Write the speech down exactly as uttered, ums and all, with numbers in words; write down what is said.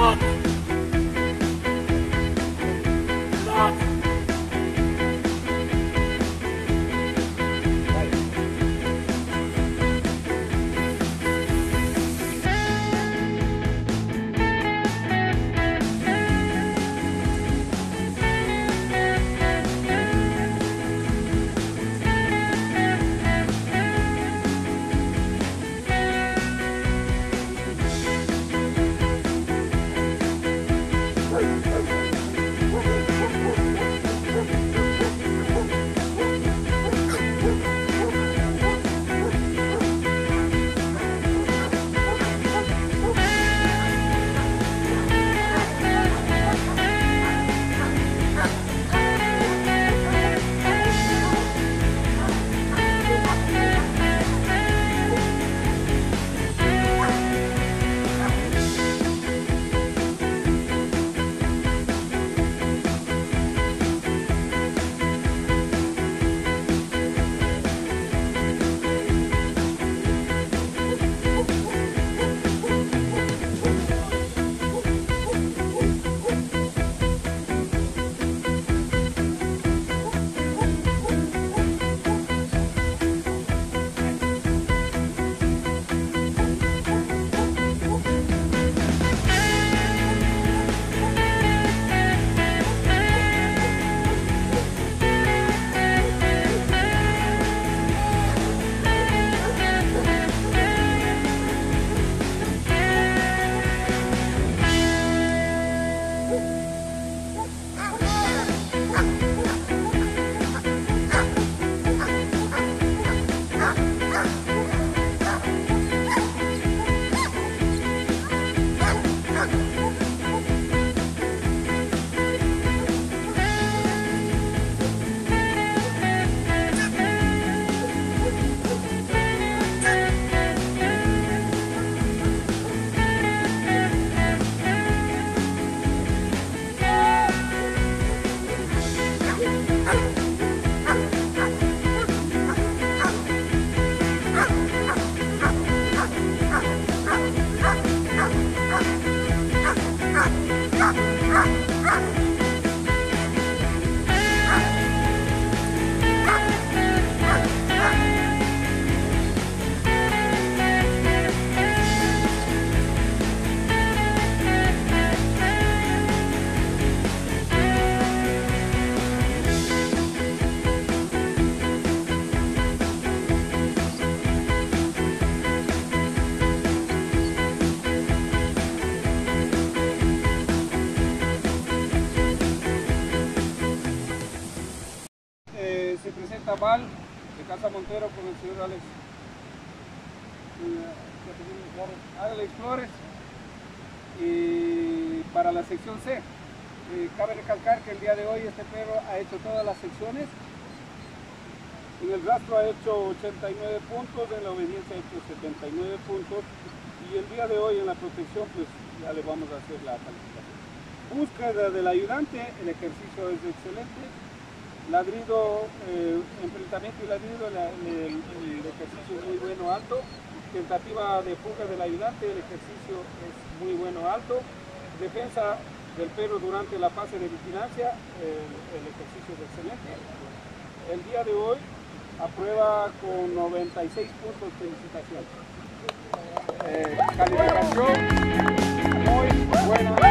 Val de Casa Montero con el señor Alex, eh, Alex Flores. Y para la sección C, eh, cabe recalcar que el día de hoy este perro ha hecho todas las secciones. En el rastro ha hecho ochenta y nueve puntos, en la obediencia ha hecho setenta y nueve puntos, y el día de hoy en la protección pues ya le vamos a hacer la calificación. Búsqueda del ayudante, el ejercicio es excelente. Ladrido, eh, enfrentamiento y ladrido, la, el, el ejercicio es muy bueno, alto. Tentativa de fuga del ayudante, el ejercicio es muy bueno, alto. Defensa del perro durante la fase de vigilancia, eh, el ejercicio es excelente. El día de hoy aprueba con noventa y seis puntos, felicitaciones. Eh, calificación muy buena.